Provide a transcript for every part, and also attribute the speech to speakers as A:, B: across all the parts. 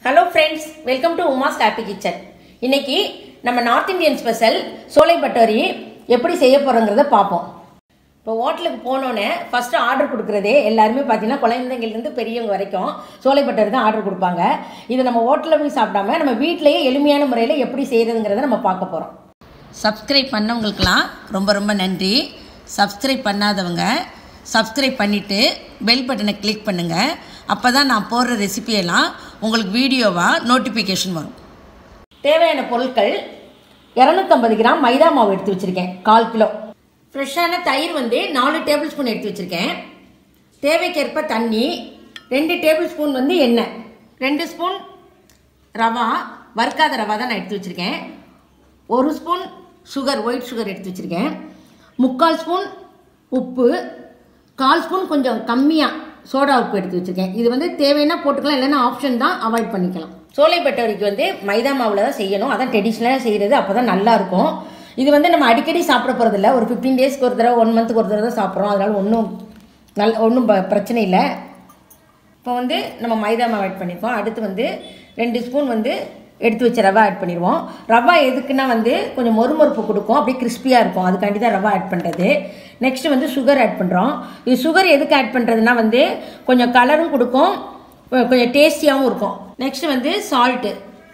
A: Hello friends, welcome to Uma's Happy Kitchen. இன்னைக்கு நம்ம north Indian special சோலை பட்டோரி எப்படி செய்ய போறோம்ங்கறத பாப்போம். இப்போ ஹோட்டலுக்கு போனோனே ஃபர்ஸ்ட் ஆர்டர் கொடுக்கறதே எல்லாரும் பாத்தீங்கன்னா குழந்தைங்கல இருந்து பெரியவங்க வரைக்கும் சோலை பட்டோரி தான் ஆர்டர் கொடுப்பாங்க. இது நம்ம ஹோட்டல்ல போய் சாப்பிடாம நம்ம வீட்லயே எளிமையான முறையில் எப்படி செய்யறதுங்கறத நம்ம பார்க்க போறோம். Subscribe பண்ணவங்களுக்குலாம் ரொம்ப நன்றி. Subscribe பண்ணாதவங்க Subscribe பண்ணிட்டு பெல் பட்டனை கிளிக் பண்ணுங்க. அப்பதான் நான் போடுற ரெசிபி எல்லாம் உங்களுக்கு வீடியோவா நோட்டிஃபிகேஷன் வரும். தேவையான பொருட்கள் 250 கிராம் மைதா மாவு எடுத்து வச்சிருக்கேன் 1/4 கிலோ. ஃப்ரெஷ்ஷான தயிர் 4 டேபிள் ஸ்பூன் எடுத்து வச்சிருக்கேன். தேவைக்கேற்ப தண்ணி 2 டேபிள் ஸ்பூன் எண்ணெய் 2 ஸ்பூன் ரவா வறுக்காத ரவா தான் நான் எடுத்து வச்சிருக்கேன். 1 ஸ்பூன் சுகர் ஒயிட் சுகர் எடுத்து வச்சிருக்கேன். 3/4 ஸ்பூன் உப்பு 1/4 ஸ்பூன் கொஞ்சம் கம்மியாக சோடா உப்பு எடுத்து வச்சிருக்கேன். இது தேவைன்னா போட்டுக்கலாம், இல்லைன்னா ஆப்ஷன் தான், அவாய்ட் பண்ணிக்கலாம். சோலை பட்டோரிக்கு மைதா மாவில் தான் செய்யணும், அதான் ட்ரெடிஷ்னலாக செய்கிறது, அப்போ தான் நல்லாயிருக்கும். இது நம்ம அடிக்கடி சாப்பிட போகிறதில்ல, ஒரு 15 டேஸ்க்கு ஒரு தடவை 1 மந்த்துக்கு ஒரு தடவை தான் சாப்பிட்றோம், அதனால் ஒன்றும் பிரச்சனை இல்லை. இப்போ நம்ம மைதா மாவு ஆட் பண்ணியிருக்கோம். அடுத்து 2 ஸ்பூன் எடுத்து வச்ச ரவா ஆட் பண்ணிடுவோம். ரவா எதுக்குன்னா கொஞ்சம் மொறுமொறுப்பு கொடுக்கும், அப்படியே கிறிஸ்பியாக இருக்கும், அதுக்காண்டி தான் ரவா ஆட் பண்ணுறது. நெக்ஸ்ட்டு சுகர் ஆட் பண்ணுறோம். இது சுகர் எதுக்கு ஆட் பண்ணுறதுனா கொஞ்சம் கலரும் கொடுக்கும், கொஞ்சம் டேஸ்டியாகவும் இருக்கும். Next salt.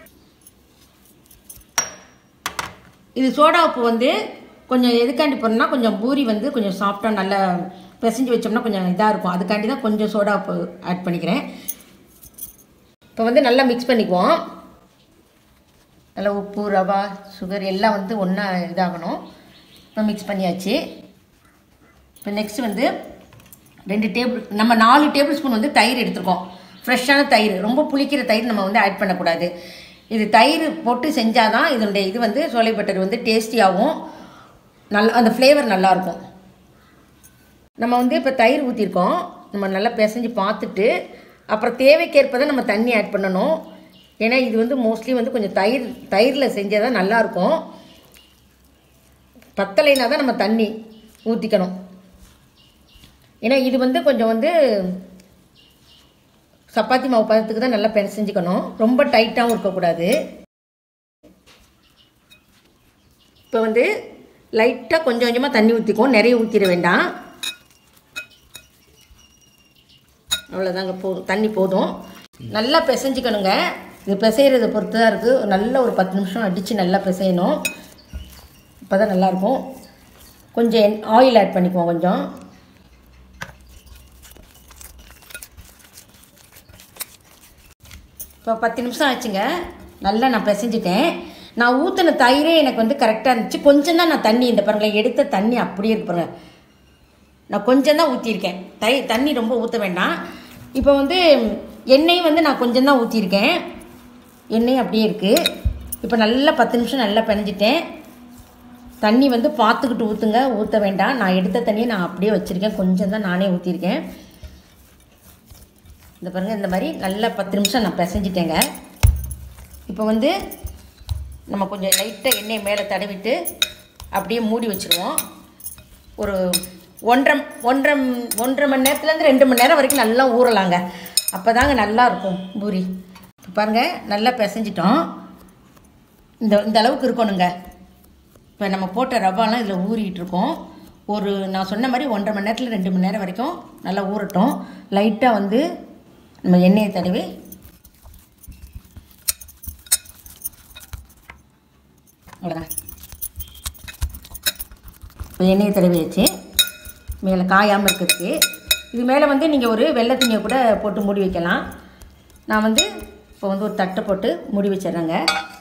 A: இது சோடா உப்பு கொஞ்சம் எதுக்காண்டி போடணும்னா கொஞ்சம் பூரி கொஞ்சம் சாஃப்டாக நல்லா பிசைஞ்சு வச்சோம்னா கொஞ்சம் இதாக இருக்கும், அதுக்காண்டி தான் கொஞ்சம் சோடா உப்பு ஆட் பண்ணிக்கிறேன். இப்போ நல்லா மிக்ஸ் பண்ணிக்குவோம். நல்லா உப்பு ரவா சுகர் எல்லாம் ஒன்றா இதாகணும். இப்போ மிக்ஸ் பண்ணியாச்சு. இப்போ நெக்ஸ்ட்டு 4 டேபிள் ஸ்பூன் தயிர் எடுத்துருக்கோம். ஃப்ரெஷ்ஷான தயிர், ரொம்ப புளிக்கிற தயிர் நம்ம ஆட் பண்ணக்கூடாது. இது தயிர் போட்டு செஞ்சால் தான் இதனுடைய இது சோலை பட்டோரி டேஸ்டியாகவும் நல்லா அந்த ஃப்ளேவர் நல்லாயிருக்கும். நம்ம இப்போ தயிர் ஊற்றிருக்கோம், நம்ம நல்லா பிசைஞ்சு பார்த்துட்டு அப்புறம் தேவைக்கேற்ப தான் நம்ம தண்ணி ஆட் பண்ணணும். ஏன்னா இது மோஸ்ட்லி கொஞ்சம் தயிரில் செஞ்சால் தான் நல்லாயிருக்கும். பத்தலைனா தான் நம்ம தண்ணி ஊற்றிக்கணும். ஏன்னா இது கொஞ்சம் சப்பாத்தி மாவு பதத்துக்கு தான் நல்லா பிசைஞ்சிக்கணும், ரொம்ப டைட்டாகவும் இருக்கக்கூடாது. இப்போ லைட்டாக கொஞ்சம் கொஞ்சமாக தண்ணி ஊற்றிக்குவோம், நிறைய ஊற்றிட வேண்டாம். அவ்வளோதாங்க, போதும், தண்ணி போதும். நல்லா பிசைஞ்சிக்கணுங்க. இது பிசைகிறத பொறுத்து தான் இருக்குது. நல்லா ஒரு 10 நிமிஷம் அடித்து நல்லா பிசையணும், அப்போ தான் நல்லாயிருக்கும். கொஞ்சம் ஆயில் ஆட் பண்ணிக்குவோம். கொஞ்சம் இப்போ 10 நிமிஷம் ஆச்சுங்க, நல்லா நான் பிசைஞ்சிட்டேன். நான் ஊற்றின தயிரே எனக்கு கரெக்டாக இருந்துச்சு. கொஞ்சம் தான் நான் தண்ணி, இந்த பாருங்களேன், எடுத்த தண்ணி அப்படியே இருக்கு பாருங்க, நான் கொஞ்சம் தான் ஊற்றிருக்கேன். தண்ணி ரொம்ப ஊற்ற வேண்டாம். இப்போ எண்ணெய் நான் கொஞ்சம் தான் ஊற்றிருக்கேன், எண்ணெய் அப்படியே இருக்குது. இப்போ நல்லா 10 நிமிஷம் நல்லா பிணைஞ்சிட்டேன். தண்ணி பார்த்துக்கிட்டு ஊற்றுங்க, ஊற்ற வேண்டாம். நான் எடுத்த தண்ணியை நான் அப்படியே வச்சுருக்கேன், கொஞ்சம் தான் நானே ஊற்றிருக்கேன். இந்த பாருங்கள், இந்த மாதிரி நல்லா 10 நிமிஷம் நான் பிசைஞ்சிட்டேங்க. இப்போ நம்ம கொஞ்சம் லைட்டாக எண்ணெய் மேலே தடவிட்டு அப்படியே மூடி வச்சுருவோம். ஒரு 1.5 மணி நேரத்துலேருந்து 2 மணி நேரம் வரைக்கும் நல்லா ஊறலாங்க, அப்போ தாங்க நல்லாயிருக்கும் பூரி. இப்போ பாருங்கள், நல்லா பிசைஞ்சிட்டோம். இந்த அளவுக்கு இருக்கணுங்க. இப்போ நம்ம போட்ட ரவாலாம் இதில் ஊறிக்கிட்டு இருக்கோம். நான் சொன்ன மாதிரி 1.5 மணி நேரத்தில் 2 மணி நேரம் வரைக்கும் நல்லா ஊறட்டும். லைட்டாக நம்ம எண்ணெயை தடவி அவ்வளோதான். இப்போ எண்ணெயை தடவி வச்சு மேலே காயாமல் இருக்கிறதுக்கு இது மேலே நீங்கள் ஒரு வெள்ளை துணியை கூட போட்டு மூடி வைக்கலாம். நான் இப்போ ஒரு தட்டை போட்டு மூடி வச்சிட்றேங்க.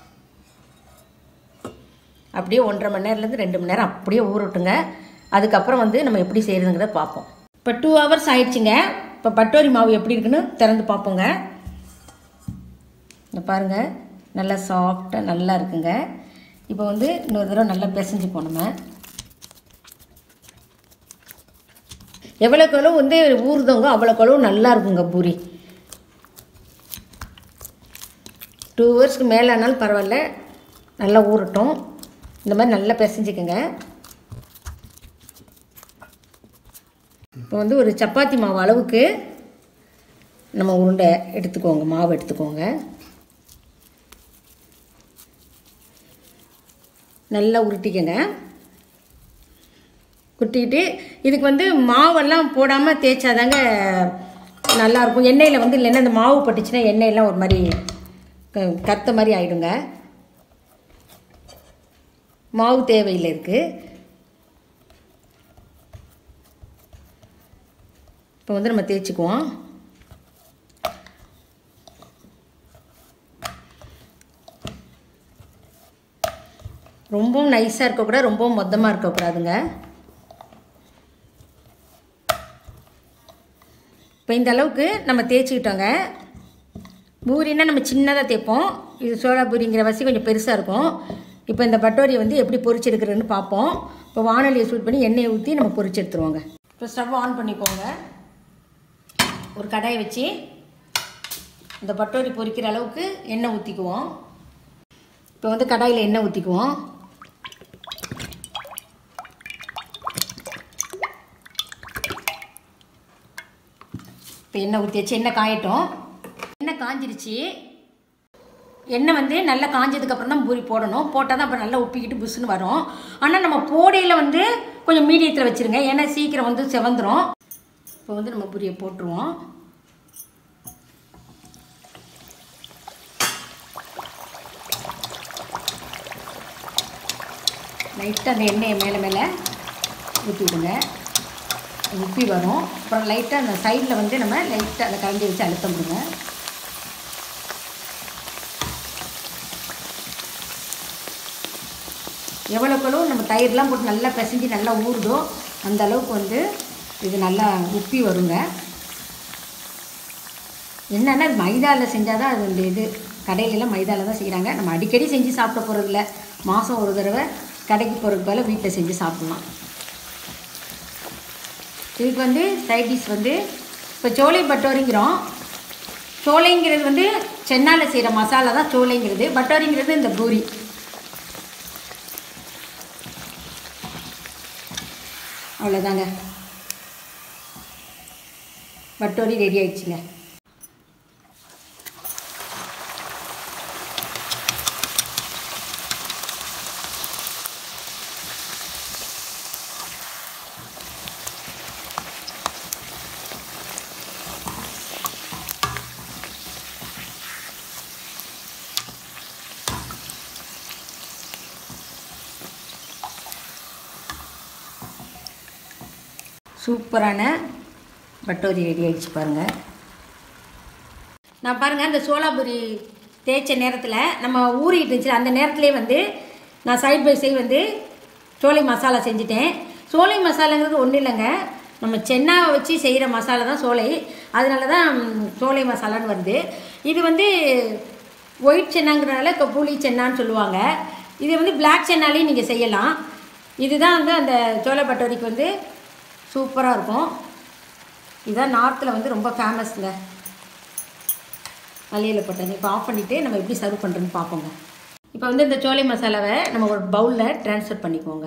A: அப்படியே 1.5 மணி நேரத்துலேருந்து 2 மணி நேரம் அப்படியே ஊறட்டுங்க. அதுக்கப்புறம் நம்ம எப்படி செய்கிறதுங்கிறத பார்ப்போம். இப்போ 2 ஹவர்ஸ் ஆயிடுச்சுங்க. இப்போ பட்டோரி மாவு எப்படி இருக்குன்னு திறந்து பார்ப்போங்க. இந்த பாருங்கள், நல்லா சாஃப்டாக நல்லா இருக்குங்க. இப்போ இன்னொரு தடவை நல்லா பிசைஞ்சு போனோம். எவ்வளோக்கு எவ்வளோ ஊறுதவங்க அவ்வளோக்கு எவ்வளோ நல்லா இருக்குங்க பூரி. 2 ஹவர்ஸ்க்கு மேலே ஆனாலும் பரவாயில்ல, நல்லா ஊறட்டும். இந்த மாதிரி நல்லா பிசைஞ்சிக்கங்க. இப்போ ஒரு சப்பாத்தி மாவு அளவுக்கு நம்ம உருண்டை எடுத்துக்கோங்க, மாவு எடுத்துக்கோங்க. நல்லா உருட்டிக்கங்க. உருட்டிக்கிட்டு இதுக்கு வந்து மாவெல்லாம் போடாமல் தேய்ச்சாதாங்க நல்லாயிருக்கும். எண்ணெயில் வந்து இல்லைன்னா இந்த மாவு பட்டுச்சுன்னா எண்ணெயெல்லாம் ஒரு மாதிரி கத்த மாதிரி ஆகிடுங்க. மாவு தேவையில்லை இருக்குது. இப்போ வந்து நம்ம தேய்ச்சிக்குவோம். ரொம்பவும் நைஸாக இருக்கக்கூடாது, ரொம்பவும் மொத்தமாக இருக்கக்கூடாதுங்க. இப்போ இந்த அளவுக்கு நம்ம தேய்ச்சிக்கிட்டோங்க. பூரின்னா நம்ம சின்னதாக தேய்ப்போம். இது சோளா பூரிங்கிற வசி கொஞ்சம் பெருசாக இருக்கும். இப்போ இந்த பட்டோரியை வந்து எப்படி பொரிச்சு எடுக்கிறதுன்னு பார்ப்போம். இப்போ வானொலியை சூட் பண்ணி எண்ணெயை ஊற்றி நம்ம பொரிச்சு எடுத்துருவோங்க. இப்போ ஸ்டவ் ஆன் பண்ணிக்கோங்க. ஒரு கடாயை வச்சு இந்த பட்டோரி பொரிக்கிற அளவுக்கு எண்ணெய் ஊற்றிக்குவோம். இப்போ வந்து கடாயில் எண்ணெய் ஊற்றிக்குவோம். இப்போ எண்ணெய் ஊற்றியாச்சு. எண்ணெய் காயட்டும். எண்ணெய் காஞ்சிருச்சு. எண்ணெய் வந்து நல்லா காஞ்சதுக்கப்புறம் தான் பூரி போடணும். போட்டால் தான் அப்புறம் நல்லா உப்பிக்கிட்டு புஷ்ஷுன்னு வரும். ஆனால் நம்ம போடையில் வந்து கொஞ்சம் மீடியத்தில் வச்சுருங்க, ஏன்னா சீக்கிரம் வந்து செவந்துடும். இப்போ வந்து நம்ம பூரியை போட்டுருவோம். லைட்டாக அந்த எண்ணெயை மேலே மேலே ஊற்றி விடுங்க. உப்பி வரும். அப்புறம் லைட்டாக அந்த சைடில் வந்து நம்ம லைட்டாக அந்த கரண்டி வச்சு அழுத்த விடுங்க. எவ்வளோக்களும் நம்ம தயிர்லாம் போட்டு நல்லா பிசைஞ்சு நல்லா ஊறுதோ அந்த அளவுக்கு வந்து இது நல்லா உப்பி வருங்க. என்னென்னா இது மைதாவில் செஞ்சால் தான் அது வந்து இது கடையிலலாம் மைதாவில் தான் செய்கிறாங்க. நம்ம அடிக்கடி செஞ்சு சாப்பிட போகிறதில்ல. மாதம் ஒரு தடவை கடைக்கு போகிறதுக்கு பதிலாக வீட்டில் செஞ்சு சாப்பிட்லாம். இதுக்கு வந்து சைட் டிஷ் வந்து இப்போ சோலை பட்டோரிங்கிறோம். சோலைங்கிறது வந்து சென்னையில் செய்கிற மசாலா தான் சோலைங்கிறது. பட்டோரிங்கிறது இந்த பூரி. அவ்வளோதாங்க, பட்டோரி ரெடி ஆயிடுச்சுங்க. சூப்பரான பட்டோரி ரெடி ஆகிடுச்சு பாருங்கள். நான் பாருங்கள் அந்த சோளா பூரி தேய்ச்ச நேரத்தில் நம்ம ஊறிட்டு இருந்துச்சு. அந்த நேரத்துலேயே வந்து நான் சைட் பை சைடு வந்து சோலை மசாலா செஞ்சுட்டேன். சோலை மசாலாங்கிறது ஒன்றும் இல்லைங்க, நம்ம சென்னாவை வச்சு செய்கிற மசாலா தான் சோலை. அதனால தான் சோலை மசாலான்னு வருது. இது வந்து ஒயிட் சென்னாங்கிறனால கபூலி சென்னான்னு சொல்லுவாங்க. இது வந்து பிளாக் சென்னாலையும் நீங்கள் செய்யலாம். இதுதான் வந்து அந்த சோளை பட்டோரிக்கு வந்து சூப்பராக இருக்கும். இதுதான் நார்த்தில் வந்து ரொம்ப ஃபேமஸ்ங்க, மல்லியில் போட்டாங்க. இப்போ ஆஃப் பண்ணிவிட்டு நம்ம எப்படி சர்வ் பண்ணுறதுன்னு பார்ப்போங்க. இப்போ வந்து இந்த சோலை மசாலாவை நம்ம ஒரு பவுலில் ட்ரான்ஸ்ஃபர் பண்ணிக்குவோங்க.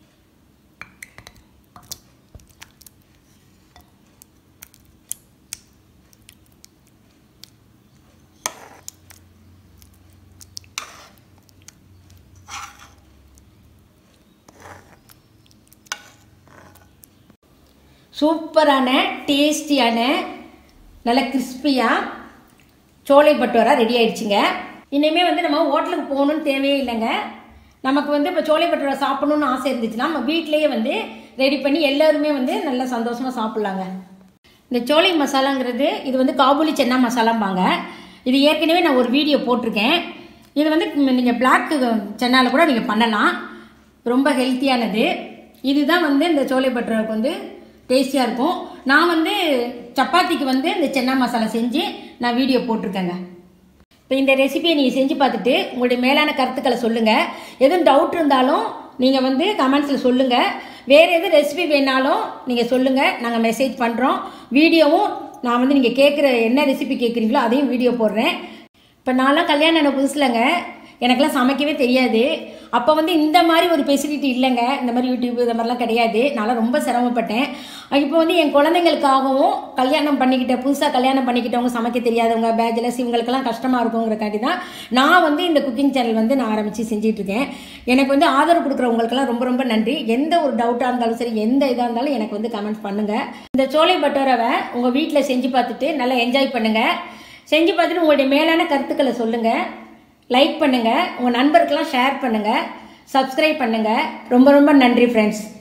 A: சூப்பரான டேஸ்டியான நல்ல கிறிஸ்பியாக சோலை பட்டோரா ரெடி ஆயிடுச்சுங்க. இனிமேல் வந்து நம்ம ஹோட்டலுக்கு போகணுன்னு தேவையே இல்லைங்க. நமக்கு வந்து இப்போ சோலை பட்டோரா சாப்பிடணுன்னு ஆசை இருந்துச்சுன்னா நம்ம வீட்டிலேயே வந்து ரெடி பண்ணி எல்லாருமே வந்து நல்லா சந்தோஷமாக சாப்பிட்லாங்க. இந்த சோலை மசாலாங்கிறது இது வந்து காபூலி சென்னா மசாலாம்பாங்க. இது ஏற்கனவே நான் ஒரு வீடியோ போட்டிருக்கேன். இது வந்து நீங்கள் பிளாக் சென்னாவில் கூட நீங்கள் பண்ணலாம். ரொம்ப ஹெல்த்தியானது. இதுதான் வந்து இந்த சோலை பட்டோராவுக்கு வந்து டேஸ்டியாக இருக்கும். நான் வந்து சப்பாத்திக்கு வந்து இந்த சென்னா மசாலா செஞ்சு நான் வீடியோ போட்டிருக்கேங்க. இப்போ இந்த ரெசிபியை நீங்கள் செஞ்சு பார்த்துட்டு உங்களுடைய மேலான கருத்துக்களை சொல்லுங்கள். எதுவும் டவுட் இருந்தாலும் நீங்கள் வந்து கமெண்ட்ஸில் சொல்லுங்கள். வேறு எதுவும் ரெசிபி வேணாலும் நீங்கள் சொல்லுங்கள், நாங்கள் மெசேஜ் பண்ணுறோம். வீடியோவும் நான் வந்து நீங்கள் கேட்குற என்ன ரெசிபி கேட்குறீங்களோ அதையும் வீடியோ போடுறேன். இப்போ நான்லாம் கல்யாணம் ஆன புதுசுலங்க எனக்கெல்லாம் சமைக்கவே தெரியாது. அப்போ வந்து இந்த மாதிரி ஒரு ஃபெசிலிட்டி இல்லைங்க. இந்த மாதிரி யூடியூப் இந்த மாதிரிலாம் கிடையாது. நான் ரொம்ப சிரமப்பட்டேன். இப்போ வந்து என் குழந்தைங்களுக்காகவும் புதுசாக கல்யாணம் பண்ணிக்கிட்டவங்க, சமைக்க தெரியாதவங்க, பேச்சுலர்ஸ், இவங்களுக்கெல்லாம் கஷ்டமாக இருக்குங்கிறக்காண்டி தான் நான் வந்து இந்த குக்கிங் சேனல் வந்து நான் ஆரம்பித்து செஞ்சிட்ருக்கேன். எனக்கு வந்து ஆதரவு கொடுக்குறவங்களுக்கெல்லாம் ரொம்ப ரொம்ப நன்றி. எந்த ஒரு டவுட்டாக இருந்தாலும் சரி, எந்த இதாக இருந்தாலும் எனக்கு வந்து கமெண்ட் பண்ணுங்கள். இந்த சோலை பட்டோராவை உங்கள் வீட்டில் செஞ்சு பார்த்துட்டு நல்லா என்ஜாய் பண்ணுங்கள். செஞ்சு பார்த்துட்டு உங்களுடைய மேலான கருத்துக்களை சொல்லுங்கள். லைக் பண்ணுங்கள், உங்கள் நண்பருக்கெல்லாம் ஷேர் பண்ணுங்கள், சப்ஸ்கிரைப் பண்ணுங்கள். ரொம்ப ரொம்ப நன்றி ஃப்ரெண்ட்ஸ்.